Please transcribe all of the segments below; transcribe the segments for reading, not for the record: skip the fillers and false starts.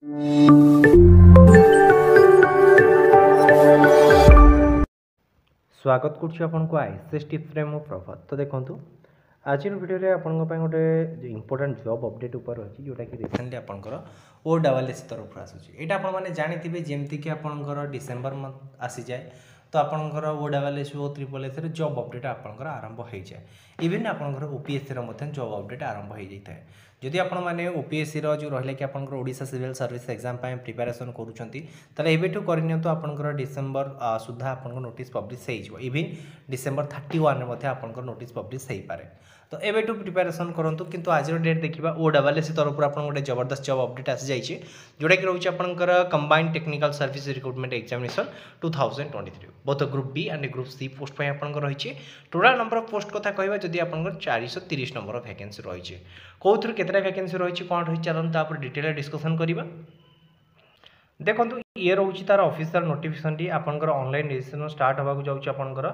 स्वागत करुँ ICS tips रे मो प्रभात। तो देखो आज वीडियो आपन गोटे इंपोर्टेंट जॉब अपडेट ऊपर अच्छी जोटा कि रिसेंटली आपंकर OSS तरफ आसूँ। यहाँ आपने जानी जमती कि आपंकर डिसेम्बर मंथ आसी जाए तो आपंकर OSS ओ SSS जॉब अपडेट आपंकर आरंभ हो जाए। इवेन आपंकर OPSC जॉब अपडेट आरंभ हो जाए। जदि आपण मैंने OPSC जो रहा कि आपंकर Odisha civil service exam preparation करूँ आपंकर डिसेम्बर सुधा आपंकर नोटिस पब्लिश हो इवेन डिसेम्बर 31 आपंकर नोटिस पब्लिश हो पारे। तो एबेठू प्रिपेरेसन करूँ किंतु आज डेट देखा OSS तरफ आप गोटे जबरदस्त जॉब अपडेट आसी जाइए जोटा कि रोचे आपंकर combined technical service recruitment examination 2023 both group B and group C post आपंकर रही। टोटाल नंबर ऑफ पोस्ट कथा कहवा जदि आपंकर 430 नंबर ऑफ वैकेंसी रही कौन केतटा वैकेंसी रही कौन रही चलते डिटेल डिस्कसन करवा। देखो ये रोचे तार ऑफिशियल नोटिफिकेशन टी आपंकर ऑनलाइन रजिस्ट्रेशन स्टार्ट होगा जाऊँगी आपंकर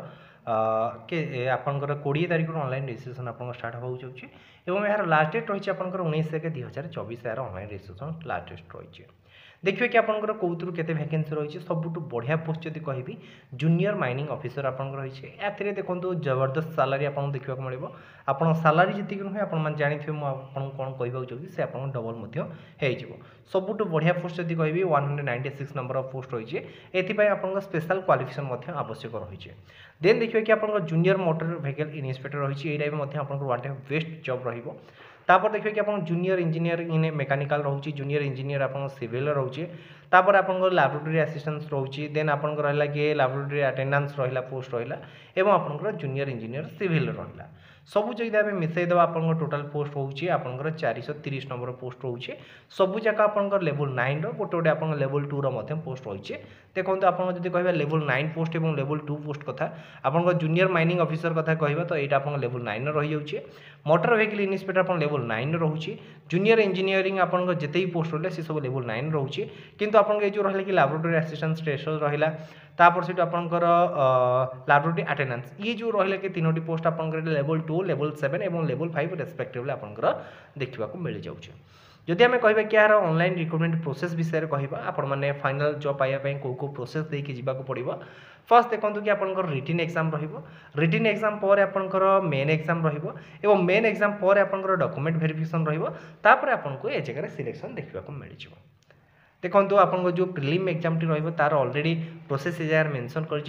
के आपंकर 20 तारीख ऑनलाइन रजिस्ट्रेशन आप स्टार्ट होगा जाऊँगी और यार लास्ट डेट रही आपंकर 19/1/2024 यार ऑनलाइन रजिस्ट्रेशन लास्ट डेट रही। देखिए कि आपंकर कौन केते वैकेंसी रही सबुठ बढ़िया पोस्ट जब कहि जूनियर माइनिंग ऑफिसर आपंकर रही है। देखो जबरदस्त सालारी आपको देखा मिले आप सालारी जी नुहे आप जानते मुझे कौन कहूँ चाहिए से आप डबल हो सबुठ बढ़िया पोस्ट जब कहि 196 नंबर ऑफ पोस्ट रही है। ये आप स्पेशल क्वालिफिकेशन आवश्यक रही है। देन देखिए कि आप जूनियर मोटर व्हीकल इन्स्पेक्टर रही है यहाँ वन टाइम बेस्ट जॉब रही। तापर देखिए कि आप जूनियर इंजीनियर इन मेकानिकल रोचे जूनियर इंजीनियर आप सिविल रोचे तापर आप लैबोरेटरी असिस्टेंट रोचे देन आप रहा कि लैबोरेटरी अटेंडेंस रहा पोस्ट रहा और आप जूनियर इंजीनियर सिविल रहा सबू जब आम मिसईद आप टोटाल पोस्ट रोचे आपंकर 430 नंबर पोस्ट रोचे सबू जाक आप लेवल 9 रोटे गोटे आप लेवल 2 पोस्ट रही है। देखो आप कह लेवल 9 पोस्ट और लेवल 2 पोस्ट कथा आप जूनियर माइनिंग ऑफिसर कथा कह तो यहाँ आप लेवल 9 रही जाऊँगी मोटर व्हीकल इन्स्पेक्टर आप लेवल 9 रोचे जूनियर इंजीनियरिंग आप जिते पोस्ट रहा सी सब लेवल 9 रोचे किंतु आप जो रहा कि लैबोरेटरी असिस्टेंट स्टेशन रहा तापर से आपंकर लैबोरेटरी अटेंडेंस ये जो रहा कि 3टी पोस्ट आपंकर लेवल 2 लेवल 7 और लेवल 5 रेस्पेक्टिवली आपंकर देखा मिल जाऊँगी। जदि आम कह कि यार ऑनलाइन रिक्रुटमेंट प्रोसेस विषय कहवा आपने फाइनल जॉब पाइबा कौ प्रोसेस देके जावाक पड़ो। फर्स्ट देखो कि आपंकर रिटन एग्जाम रिटन एग्जाम पर आपंकर मेन एग्जाम और मेन एग्जाम पर आपंकर डॉक्यूमेंट वेरिफिकेशन रहा आपको ये जगह सिलेक्शन देखा मिल जाए। देखो आपको जो प्रिलिम एग्जाम टी रही तार ऑलरेडी प्रोसेस एजार मेंशन कर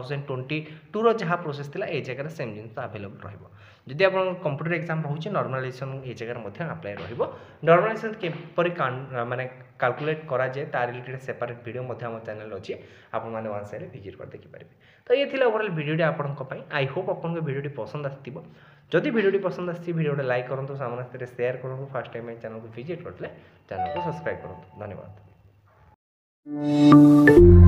2022 जहाँ प्रोसेस थिला ए जगह सेम जिन अवेलेबल रही। जदि आप कंप्यूटर एग्जाम रोचे नॉर्मलाइजेशन ये जगह अप्लाई नॉर्मलाइजेशन केपरि माने कैलकुलेट करा जाए तार रिलेटेड सेपरेट वीडियो आम चैनल अच्छी आपने वन साइड विजिट कर देखिपारे। तो ये थी ओवरऑल वीडियो आपंपाई आई होप आपको वीडियो पसंद आसो। जदि वीडियो पसंद आसी वीडियो लाइक करूँ सामने शेयर करूँ फर्स्ट टाइम चैनल को विजिट करते चैनल को सब्सक्राइब करूँ। धन्यवाद।